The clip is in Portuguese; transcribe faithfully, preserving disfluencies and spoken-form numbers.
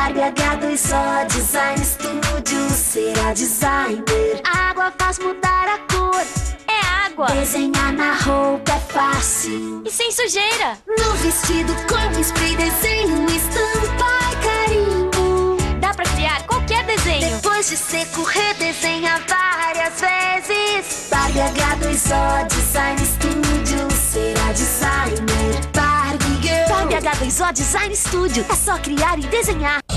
Barbie H dois O Design Studio será designer. A água faz mudar a cor. É água. Desenhar na roupa é fácil. E sem sujeira. No vestido com spray, desenho, estampa e carimbo. Dá pra criar qualquer desenho. Depois de seco, redesenha várias vezes. Barbie H dois O Design Studio será designer. Barbie Girl. Barbie H dois O Design Studio. É só criar e desenhar.